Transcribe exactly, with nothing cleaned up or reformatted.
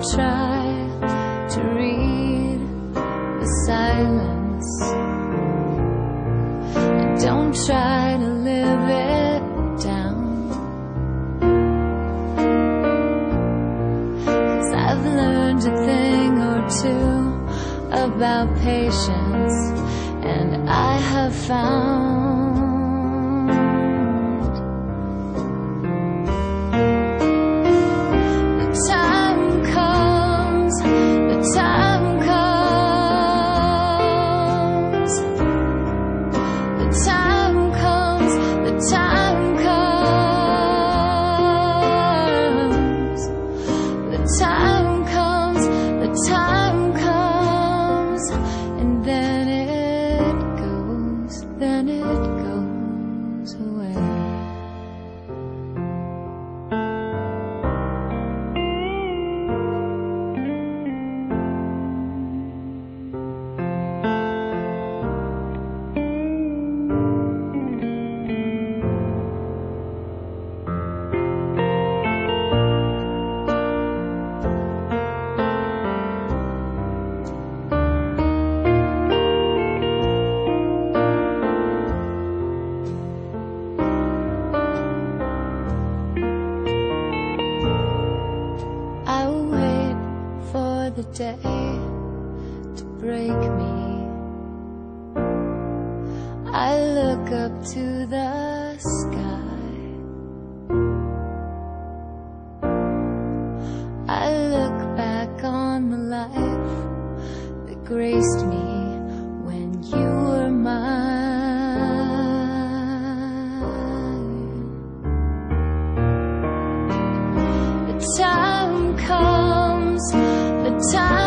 try to read the silence, and don't try to live it down, 'cause I've learned a thing or two about patience, and I have found the time comes, the time comes, the time comes, the time comes, the time comes, the time comes, and then it goes, then it goes away. The day to break me, I look up to the sky, I look back on the life that graced me when you were mine. The time comes, the time